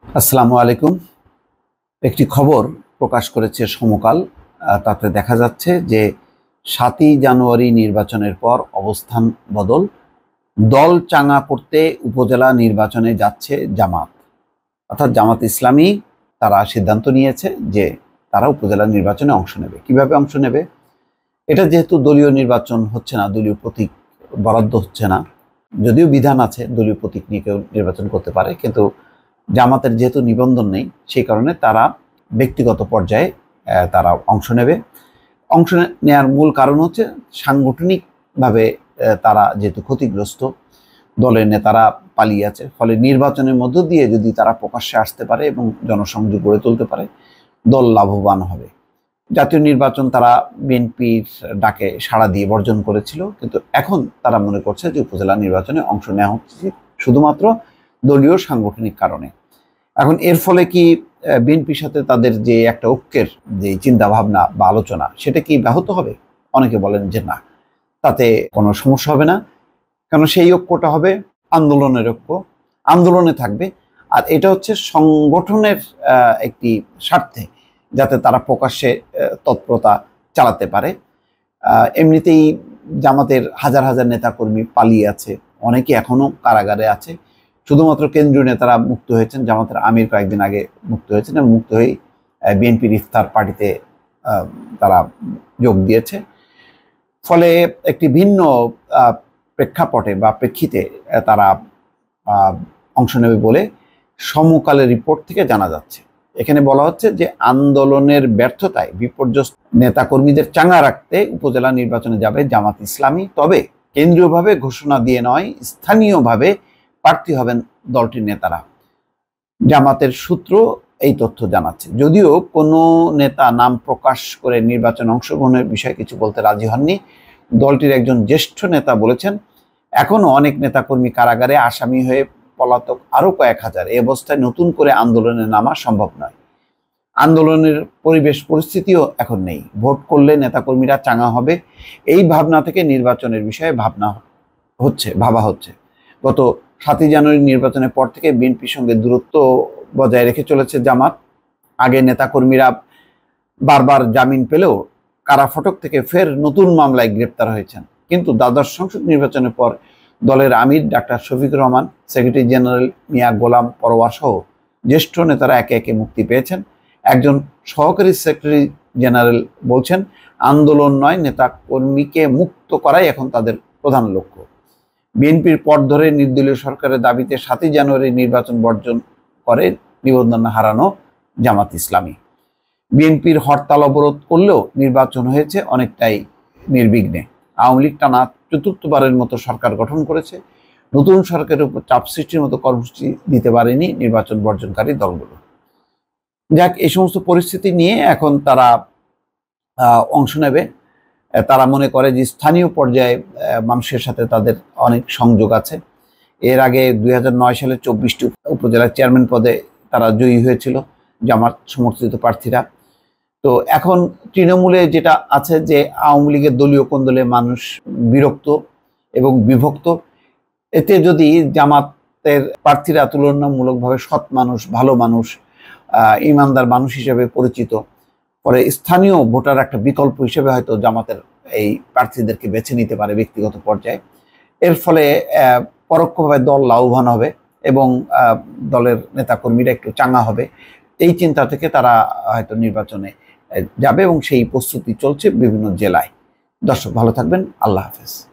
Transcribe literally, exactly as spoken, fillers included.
আসসালামু আলাইকুম। একটি খবর প্রকাশ করেছে সমকাল। তাতে দেখা যাচ্ছে যে সাতই জানুয়ারি নির্বাচনের পর অবস্থান বদল, দল চাঙা করতে উপজেলা নির্বাচনে যাচ্ছে জামাত, অর্থাৎ জামাত ইসলামী। তারা সিদ্ধান্ত নিয়েছে যে তারা উপজেলা নির্বাচনে অংশ নেবে। কিভাবে অংশ নেবে? এটা যেহেতু দলীয় নির্বাচন হচ্ছে না, দলীয় প্রতীক বরাদ্দ হচ্ছে না, যদিও বিধান আছে দলীয় প্রতীক নিয়ে কেউ নির্বাচন করতে পারে, কিন্তু জামাতের যেহেতু নিবন্ধন নেই, সেই কারণে তারা ব্যক্তিগত পর্যায়ে তারা অংশ নেবে। অংশ নেওয়ার মূল কারণ হচ্ছে সাংগঠনিকভাবে তারা যেহেতু ক্ষতিগ্রস্ত, দলের নেতারা পালিয়ে আছে, ফলে নির্বাচনের মধ্য দিয়ে যদি তারা প্রকাশ্যে আসতে পারে এবং জনসংযোগ গড়ে তুলতে পারে, দল লাভবান হবে। জাতীয় নির্বাচন তারা বিএনপির ডাকে সাড়া দিয়ে বর্জন করেছিল, কিন্তু এখন তারা মনে করছে যে উপজেলা নির্বাচনে অংশ নেওয়া হচ্ছে শুধুমাত্র দলীয় সাংগঠনিক কারণে। এখন এর ফলে কি বিএনপির সাথে তাদের যে একটা ঐক্যের যে চিন্তা ভাবনা বা আলোচনা, সেটা কি ব্যাহত হবে? অনেকে বলেন যে না, তাতে কোনো সমস্যা হবে না, কারণ সেই ঐক্যটা হবে আন্দোলনের ঐক্য, আন্দোলনে থাকবে। আর এটা হচ্ছে সংগঠনের একটি স্বার্থে, যাতে তারা প্রকাশ্যে তৎপরতা চালাতে পারে। এমনিতেই জামাতের হাজার হাজার নেতাকর্মী পালিয়ে আছে, অনেকে এখনো কারাগারে আছে। শুধুমাত্র কেন্দ্রীয় নেতারা মুক্ত হয়েছেন, জামাতের আমির কয়েকদিন আগে মুক্ত হয়েছেন এবং মুক্ত হয়ে বিএনপির ইফতার পার্টিতে তারা যোগ দিয়েছে। ফলে একটি ভিন্ন প্রেক্ষাপটে বা প্রেক্ষিতে তারা অংশ নেবে বলে সমকালের রিপোর্ট থেকে জানা যাচ্ছে। এখানে বলা হচ্ছে যে আন্দোলনের ব্যর্থতায় বিপর্যস্ত নেতাকর্মীদের চাঙা রাখতে উপজেলা নির্বাচনে যাবে জামাত ইসলামী, তবে কেন্দ্রীয়ভাবে ঘোষণা দিয়ে নয়, স্থানীয়ভাবে প্রার্থী হবেন দলটির নেতারা। জামাতের সূত্র এই তথ্য জানাচ্ছে। যদিও কোনো নেতা নাম প্রকাশ করে নির্বাচনে অংশগ্রহণের বিষয়ে কিছু বলতে রাজি হননি, দলটির একজন জ্যেষ্ঠ নেতা বলেছেন, এখনো অনেক নেতাকর্মী কারাগারে, আসামি হয়ে পলাতক আরো কয়েক হাজার। এই অবস্থায় নতুন করে আন্দোলনে নামা সম্ভব নয়। আন্দোলনের পরিবেশ পরিস্থিতিও এখন নেই। ভোট করলে নেতাকর্মীরা চাঙা হবে, এই ভাবনা থেকে নির্বাচনের বিষয়ে ভাবনা হচ্ছে ভাবা হচ্ছে। গত সাতই জানুয়ারি নির্বাচনের পর থেকে বিএনপির সঙ্গে দূরত্ব বজায় রেখে চলেছে জামাত। আগে নেতাকর্মীরা বারবার জামিন পেলেও কারা ফটক থেকে ফের নতুন মামলায় গ্রেপ্তার হয়েছেন। কিন্তু দ্বাদশ সংসদ নির্বাচনের পর দলের আমির doctor Shafiqur Rahman, secretary general Mia Golam Parwar সহ জ্যেষ্ঠ নেতারা একে একে মুক্তি পেয়েছেন। একজন সহকারী সেক্রেটারি জেনারেল বলছেন, আন্দোলন নয়, নেতা কর্মীকে মুক্ত করাই এখন তাদের প্রধান লক্ষ্য। বিএনপির পথ ধরে নির্দলীয় সরকারের দাবিতে সাতই জানুয়ারি নির্বাচন বর্জন করে নিবন্ধন হারানো জামাত ইসলামী। বিএনপির হরতাল অবরোধ করলেও নির্বাচন হয়েছে অনেকটাই নির্বিঘ্নে। আওয়ামী লীগ টানা চতুর্থবারের মতো সরকার গঠন করেছে। নতুন সরকারের উপর চাপ সৃষ্টির মতো কর্মসূচি দিতে পারেনি নির্বাচন বর্জনকারী দলগুলো। যাক, এই সমস্ত পরিস্থিতি নিয়ে এখন তারা অংশ নেবে। তারা মনে করে যে স্থানীয় পর্যায়ে মানুষের সাথে তাদের অনেক সংযোগ আছে। এর আগে দুই হাজার নয় সালে চব্বিশটি উপজেলার চেয়ারম্যান পদে তারা জয়ী হয়েছিল জামাত সমর্থিত প্রার্থীরা। তো এখন তৃণমূলে যেটা আছে যে আওয়ামী লীগের দলীয় কোন্দলে মানুষ বিরক্ত এবং বিভক্ত। এতে যদি জামাতের প্রার্থীরা তুলনামূলকভাবে সৎ মানুষ, ভালো মানুষ, ইমানদার মানুষ হিসেবে পরিচিত, পরে স্থানীয় ভোটার একটা বিকল্প হিসেবে হয়তো জামাতের এই প্রার্থীদেরকে বেছে নিতে পারে ব্যক্তিগত পর্যায়ে। এর ফলে পরোক্ষভাবে দল লাভবান হবে এবং দলের নেতাকর্মীরা একটু চাঙা হবে। এই চিন্তা থেকে তারা হয়তো নির্বাচনে যাবে এবং সেই প্রস্তুতি চলছে বিভিন্ন জেলায়। দর্শক, ভালো থাকবেন। আল্লাহ হাফেজ।